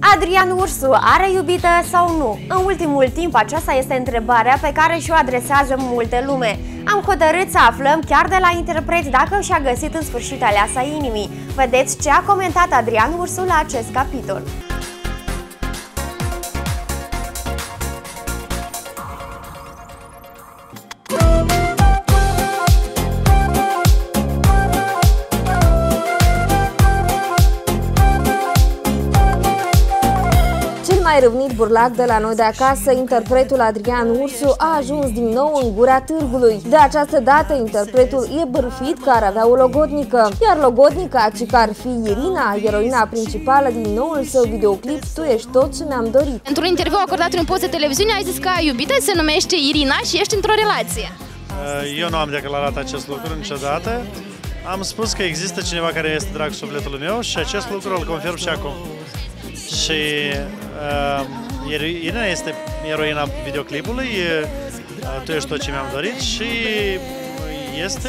Adrian Ursu are iubită sau nu? În ultimul timp aceasta este întrebarea pe care și-o adresează multe lume. Am hotărât să aflăm chiar de la interpret dacă și-a găsit în sfârșit aleasa inimii. Vedeți ce a comentat Adrian Ursu la acest capitol. Mai râvnit burlac de la noi de acasă, interpretul Adrian Ursu a ajuns din nou în gura târgului. De această dată, interpretul e bârfit că ar avea o logodnică, iar logodnica, ci că ar fi Irina, eroina principală din noul său videoclip Tu ești tot ce mi-am dorit. Într-un interviu acordat unui post de televiziune, ai zis că ai iubită, se numește Irina și ești într-o relație. Eu nu am declarat acest lucru niciodată. Am spus că există cineva care este drag sufletului meu și acest lucru îl confirm și acum. Și Irina este eroina videoclipului, Tu ești tot ce mi-am dorit și este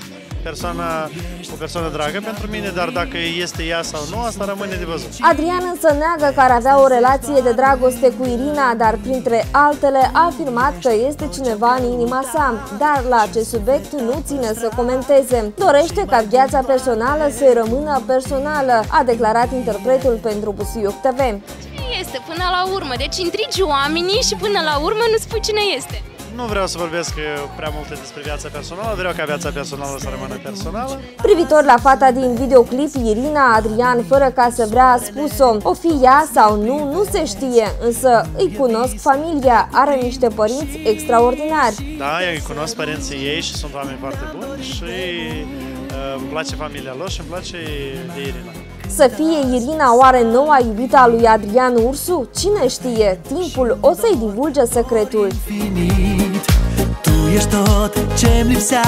o persoană dragă pentru mine, dar dacă este ea sau nu, asta rămâne de văzut. Adrian însă neagă că ar avea o relație de dragoste cu Irina, dar printre altele a afirmat că este cineva în inima sa, dar la acest subiect nu ține să comenteze. Dorește ca viața personală să rămână personală, a declarat interpretul pentru Busuioc TV. Este până la urmă, deci intrigi oamenii și până la urmă nu spui cine este. Nu vreau să vorbesc prea multe despre viața personală, vreau ca viața personală să rămână personală. Privitor la fata din videoclip, Irina, Adrian, fără ca să vrea, a spus-o. O fi ea sau nu, nu se știe, însă îi cunosc familia, are niște părinți extraordinari. Da, eu îi cunosc părinții ei și sunt oameni foarte buni și îmi place familia lor și îmi place de Irina. Să fie Irina oare noua iubită a lui Adrian Ursu? Cine știe? Timpul o să-i divulge secretul. Tu ești tot ce-mi lipsea,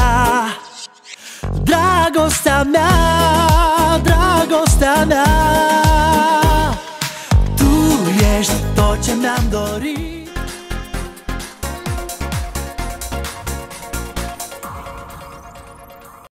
dragostea mea, dragostea mea. Tu ești tot ce mi-am dorit.